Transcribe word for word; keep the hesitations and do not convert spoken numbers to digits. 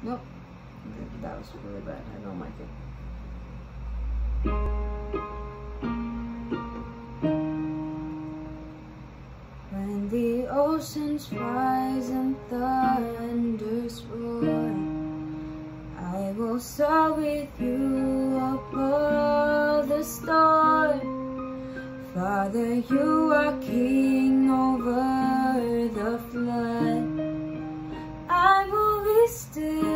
Nope. That was really bad. I don't like it. When the oceans rise and thunders roar, I will soar with you above the storm. Father, you are king over the flood. I will be still